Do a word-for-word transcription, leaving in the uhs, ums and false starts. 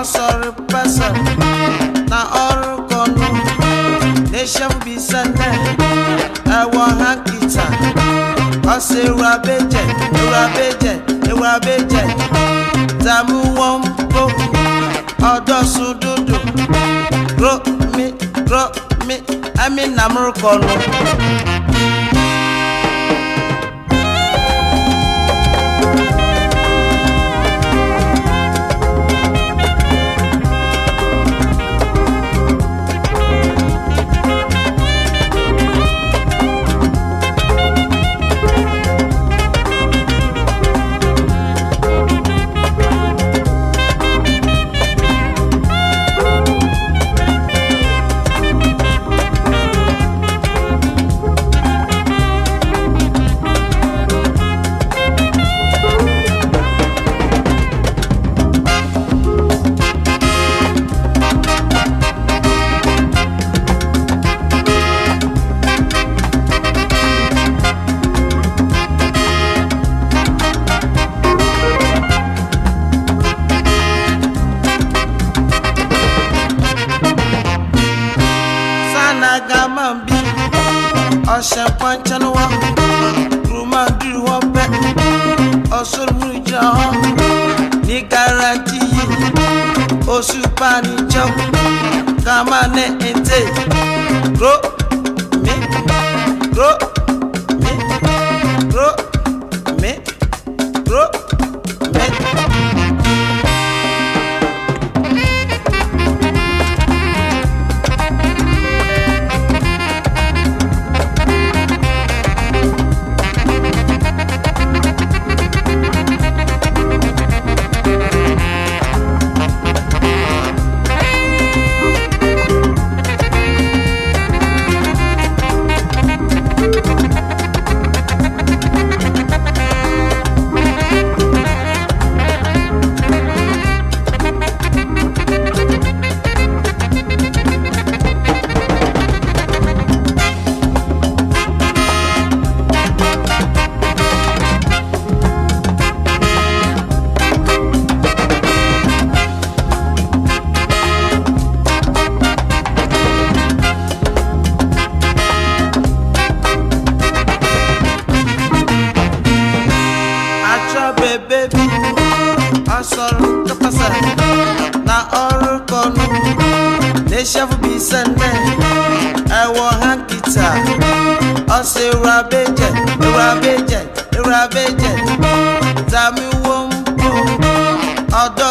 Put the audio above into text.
sorry person. Na oru kono. Nation be sende. I want hakita. I say rabeje, rabeje, rabeje. Tamu wompo. Odo sududu. Grow me, grow me. I mean namur kono. Ocean punch and walk, Ruma do one pet, also Muja, Nicarati, Osupani chop, Kamane and take, grow me, grow me, grow me, grow me. Baby, I saw the person. Now, all corner, they shall be sent. I want a guitar. I say, Rabbit, Rabbit, Rabbit, Tammy won't go.